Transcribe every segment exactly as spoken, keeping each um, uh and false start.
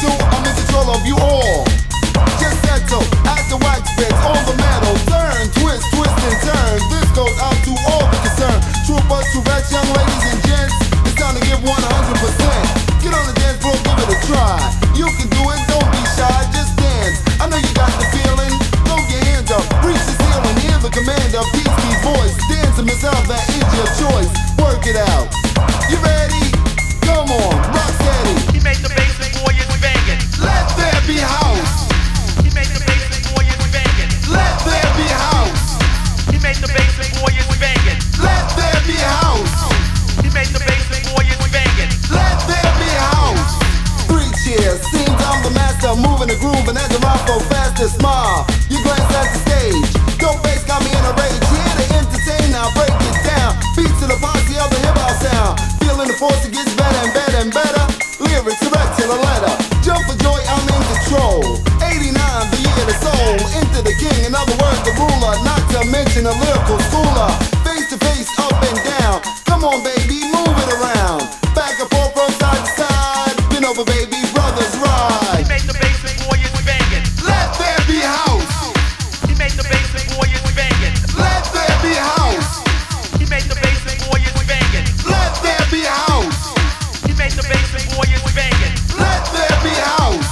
So I'm in control of you all. Just settle at the wax beds on the metal. Turn, twist, twist and turn. This goes out to all the concerned. Troopers, troopettes, young ladies and gents. It's time to give one hundred percent. Get on the dance floor, give it a try. You can do it, don't be shy, just dance. I know you got the feeling. Throw your hands up, reach the ceiling. Hear the command of P T's voice. Dance to Miss Al, that is your choice. Work it out. You ready? Come on, rock steady. He made the basic warriors banging. Let there be house. He made the basic warriors banging. Let there be house. He made the basic warriors banging. Let there be house. He made the basic warriors banging. Let there be house. Three cheers, seems I'm the master, moving the groove, and as the rock go faster, smile. You glance at the stage, dope bass got me in a rage. Here to entertain, now break it down. Beats to the posse of the hip hop sound. Feeling the force, it gets better and better and better. Lyrics direct to the letter. Jump for joy, I'm in control. eighty-nine, the year the soul. Into the king, in other words, the ruler. Not to mention a lyrical schooler. Face to face, up and down. Come on, baby, move it around. Back and forth from side to side. Bend over, baby, brothers ride. He made the basic warriors banging. Let there be house. He made the basic warriors banging. Let there be house. He made the basic warriors banging. Let there be house. He made the basic warriors banging. Let there be house.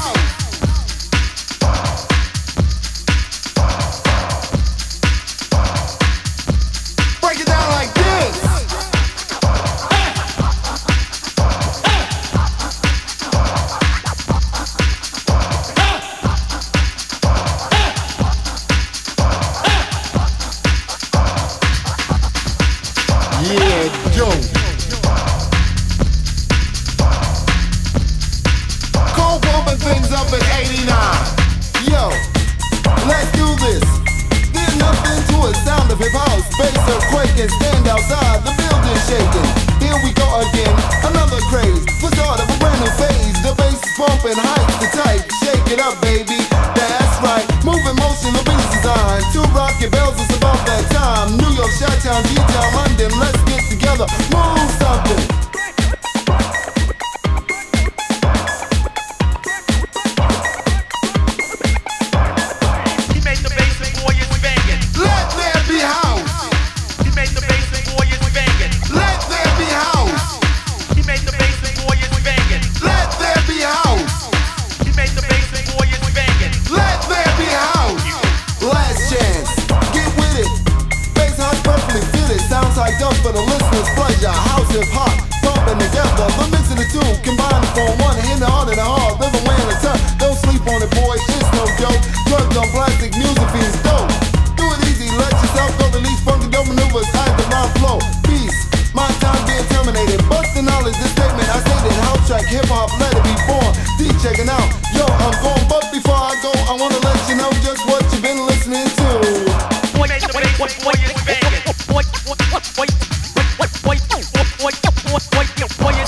Break it down like this. Yeah, dope. Cold pumping things up at eighty-nine. Yo, let's do this. There's nothing to a sound of hip house. Bass earthquake and stand outside, the building shaking. Here we go again, another craze. The start of a brand new phase. The bass is pumping, heights the type. Shake it up, baby. That's right. Move in motion, the beat's designed. Two rocket bells, it's about that time. New York, Chi-Town, D-Town, London. Let's get together, move something. He made the basic warriors banging. Let there be house. He made the basic warriors banging. Let there be house. He made the basic warriors banging. Let there be house. He made the basic warriors banging. Let there be house. Last chance, get with it. Bass house perfectly fitted. Sounds hyped up for the listener's pleasure. House hip hop, bumping together. The mix of the two combined to form one. In the heart and the heart, rhythm way in the turn. Don't sleep on it, boy. It's no joke. Drugs on plastic, music feels dope. Do it easy, let yourself go. Release funky dope maneuvers as the rhyme flow. Peace, my time being terminated. Bust the knowledge, this statement I stated. House track, hip hop, let it be born. D checking out, yo, I'm going. But before I go, I wanna let you know just what you've been listening to. He made the basic warriors banging.